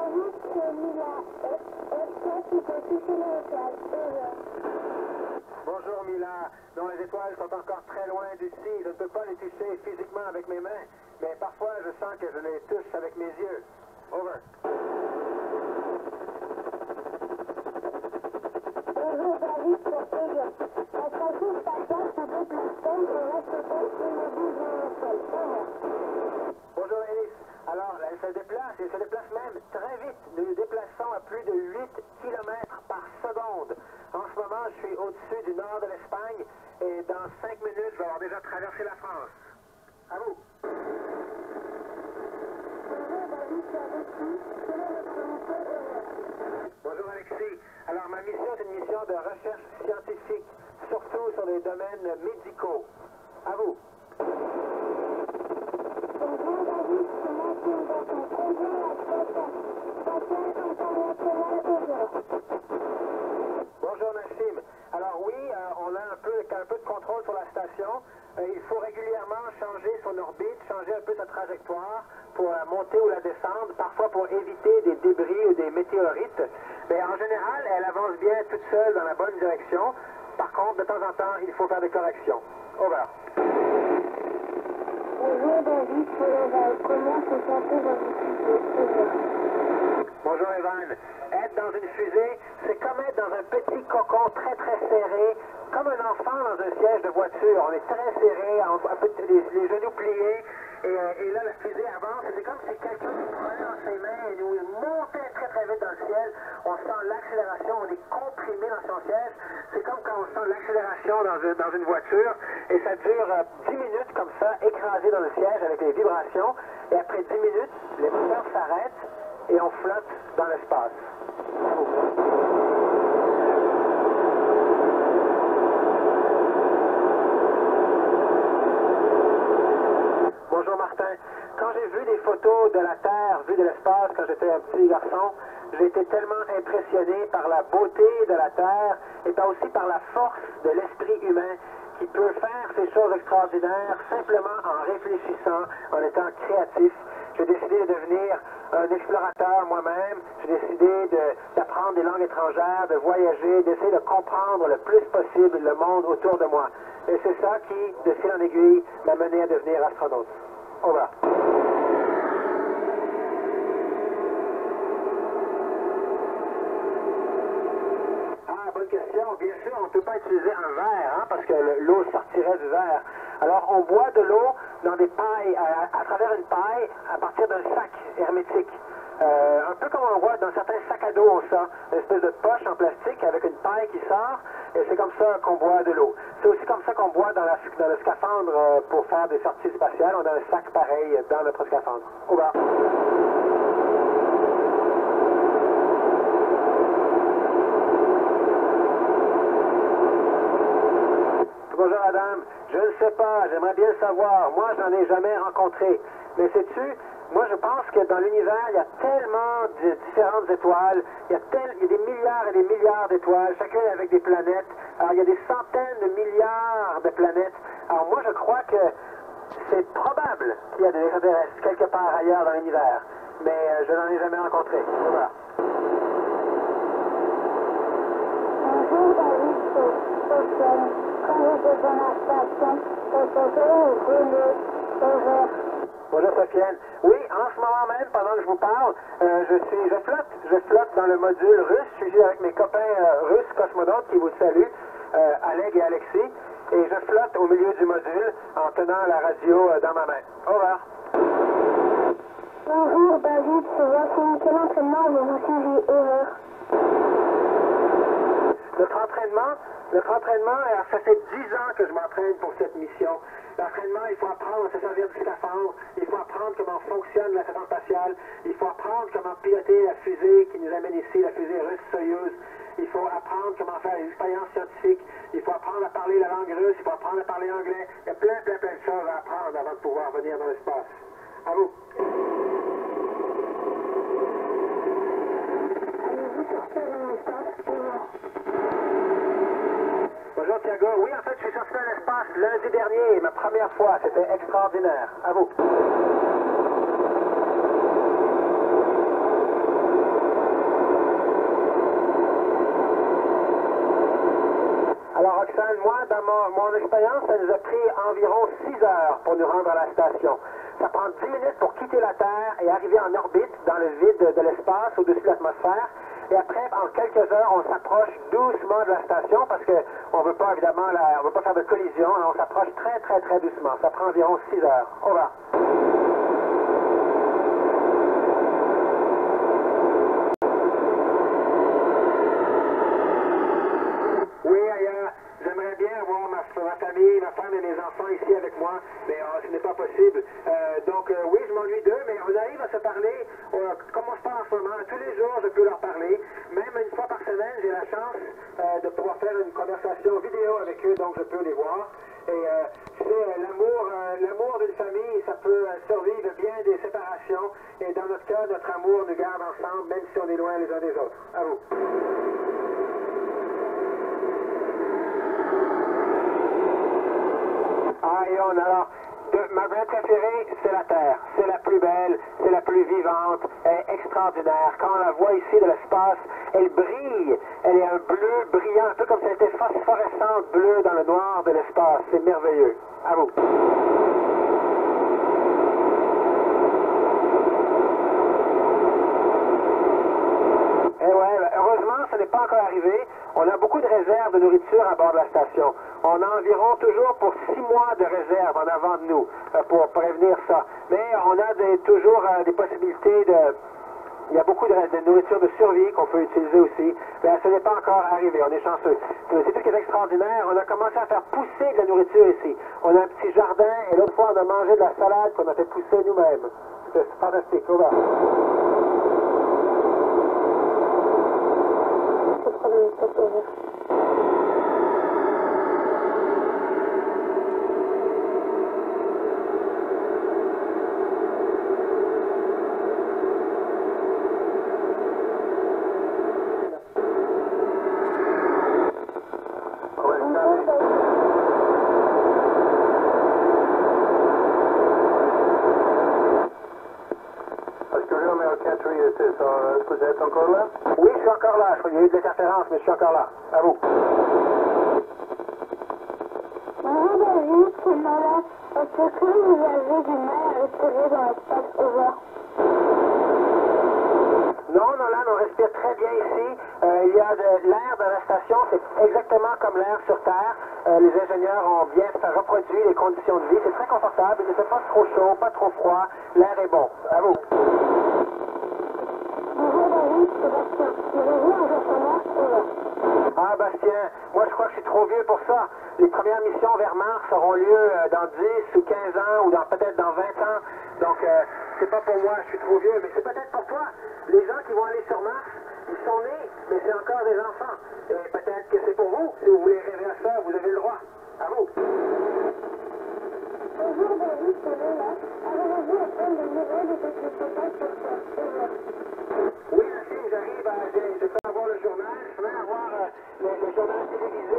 David, c'est Mila. Est-ce que tu peux toucher les étoiles? Bonjour Mila. Non, les étoiles sont encore très loin d'ici. Je ne peux pas les toucher physiquement avec mes mains, mais parfois je sens que je les touche avec mes yeux. Over. Bonjour David, c'est Elia. La station spatiale se déplace-t-elle et reste-t-elle immobile dans le ciel? Bonjour Alice. Alors, elle se déplace même très vite. Nous nous déplaçons à plus de 8 km par seconde. En ce moment, je suis au-dessus du nord de l'Espagne et dans 5 minutes, je vais avoir déjà traversé la France. À vous. Bonjour David, c'est Alexis. Quelle est votre mission? Bonjour Alexis. Alors, ma mission est une mission de recherche scientifique, surtout sur les domaines médicaux. À vous. Bonjour David, c'est Maxime Gasson. Rejoins la station spatiale internationale aujourd'hui. Bonjour Nassim. Alors oui, on a un peu de contrôle sur la station. Il faut régulièrement changer son orbite, changer un peu sa trajectoire pour la monter ou la descendre, parfois pour éviter des débris ou des météorites. Mais en général, elle avance bien toute seule dans la bonne direction. Par contre, de temps en temps, il faut faire des corrections. Over. Bonjour David, c'est Eval. Comment se sentez dans une fusée? Bonjour Evan. Être dans une fusée, c'est comme être dans un petit cocon très très serré, comme un enfant dans un siège de voiture. On est très serré, un peu les genoux pliés, et là la fusée avance. C'est comme si quelqu'un nous prenait dans ses mains et nous montait très très vite dans le ciel. On sent l'accélération, on est comprimé dans son siège. C'est comme quand on sent l'accélération dans une voiture, et ça dure 10 minutes comme ça, écrasé dans le siège avec les vibrations, et après 10 minutes, les moteurs s'arrêtent et on flotte dans l'espace. Bonjour Martin. Quand j'ai vu des photos de la Terre, vues de l'espace quand j'étais un petit garçon, j'ai été tellement impressionné par la beauté de la Terre et aussi par la force de l'esprit humain qui peut faire ces choses extraordinaires simplement en réfléchissant, en étant créatif. J'ai décidé de devenir un explorateur moi-même. J'ai décidé d'apprendre des langues étrangères, de voyager, d'essayer de comprendre le plus possible le monde autour de moi. Et c'est ça qui, de fil en aiguille, m'a mené à devenir astronaute. Over. Ah, bonne question. Bien sûr, on ne peut pas utiliser un verre, hein, parce que l'eau sortirait du verre. Alors, on boit de l'eau dans des pailles, à travers une paille, à partir d'un sac hermétique. Un peu comme on voit dans certains sacs à dos, on sent une espèce de poche en plastique avec une paille qui sort, et c'est comme ça qu'on boit de l'eau. C'est aussi comme ça qu'on boit dans le scaphandre pour faire des sorties spatiales. On a un sac pareil dans notre scaphandre. Au bas. Bonjour madame, je ne sais pas, j'aimerais bien le savoir. Moi, je n'en ai jamais rencontré. Mais sais-tu, moi je pense que dans l'univers, il y a tellement de différentes étoiles, il y a des milliards et des milliards d'étoiles, chacune avec des planètes. Alors il y a des centaines de milliards de planètes. Alors moi je crois que c'est probable qu'il y a des extraterrestres quelque part ailleurs dans l'univers. Mais je n'en ai jamais rencontré. Voilà. Bonjour David, c'est Sofiane. Quand j'étais dans la station, Bonjour Sofiane. Oui, en ce moment même, pendant que je vous parle, je flotte dans le module russe. Je suis avec mes copains russes cosmonautes qui vous saluent, Oleg et Alexis, et je flotte au milieu du module en tenant la radio dans ma main. Au revoir. Bonjour David, c'est Joachim. Quel entraînement avez-vous suivi? Over. Notre entraînement, ça fait 10 ans que je m'entraîne pour cette mission. L'entraînement, il faut apprendre à se servir du scaphandre, il faut apprendre comment fonctionne la station spatiale, il faut apprendre comment piloter la fusée qui nous amène ici, la fusée russe Soyouz. Il faut apprendre comment faire des expériences scientifiques, il faut apprendre à parler la langue russe, il faut apprendre à parler anglais. Il y a plein de choses à apprendre avant de pouvoir venir dans l'espace. À vous. Allez-vous sortir dans l'espace? Bonjour Thiago. Oui, en fait, je suis sorti dans l'espace lundi dernier, ma première fois. C'était extraordinaire. À vous. Alors Roxane, moi, dans mon expérience, ça nous a pris environ 6 heures pour nous rendre à la station. Ça prend 10 minutes pour quitter la Terre et arriver en orbite dans le vide de l'espace au-dessus de l'atmosphère. Et après, en quelques heures, on s'approche doucement de la station parce qu'on ne veut pas, évidemment, on veut pas faire de collision. Alors on s'approche très, très, très doucement. Ça prend environ 6 heures. Au revoir. Oui, j'aimerais bien avoir ma famille, ma femme et mes enfants ici avec moi, mais ce n'est pas possible. Donc oui, je m'ennuie d'eux, mais on arrive à se parler, comme on se parle en ce moment, tous les jours je peux leur parler. Même une fois par semaine, j'ai la chance de pouvoir faire une conversation vidéo avec eux, donc je peux les voir. Et c'est l'amour d'une famille, ça peut survivre bien des séparations. Et dans notre cas, notre amour nous garde ensemble, même si on est loin les uns des autres. À vous. Ah, et alors, ma planète préférée, c'est la Terre. C'est la plus belle, c'est la plus vivante, elle est extraordinaire. Quand on la voit ici de l'espace, elle brille. Elle est un bleu brillant, un peu comme si elle était phosphorescente bleue dans le noir de l'espace. C'est merveilleux. À vous. Et ouais, heureusement, ce n'est pas encore arrivé. On a beaucoup de réserves de nourriture à bord de la station. On a environ toujours pour 6 mois de réserve en avant de nous pour prévenir ça. Mais on a toujours des possibilités de... Il y a beaucoup de nourriture de survie qu'on peut utiliser aussi. Mais ce n'est pas encore arrivé, on est chanceux. C'est tout qui est extraordinaire. On a commencé à faire pousser de la nourriture ici. On a un petit jardin et l'autre fois on a mangé de la salade qu'on a fait pousser nous-mêmes. C'est fantastique. Au revoir. Est-ce que vous êtes encore là? Oui, je suis encore là. Il y a eu de l'interférence, mais je suis encore là. À vous. Bonjour, c'est Nora. Est-ce que vous avez du mal à respirer dans l'espace ouvert? Non, Nolan, on respire très bien ici. Il y a de l'air dans la station, c'est exactement comme l'air sur Terre. Les ingénieurs ont bien reproduit les conditions de vie. C'est très confortable, il ne fait pas trop chaud, pas trop froid. L'air est bon. À vous. Bonjour David, c'est Bastien. Pouvez-vous un jour sur Mars ou là? Ah, Bastien, moi je crois que je suis trop vieux pour ça. Les premières missions vers Mars auront lieu dans 10 ou 15 ans ou peut-être dans 20 ans. Donc, c'est pas pour moi, je suis trop vieux, mais c'est peut-être pour toi. Les gens qui vont aller sur Mars, ils sont nés, mais c'est encore des enfants. Et peut-être que c'est pour vous. Si vous voulez rêver à ça, vous avez le droit. À vous. Bonjour David, c'est Lola. Avez-vous appris le niveau de votre papa sur Terre? Oui, merci, j'arrive, je peux avoir le journal, je peux avoir le journal télévisé.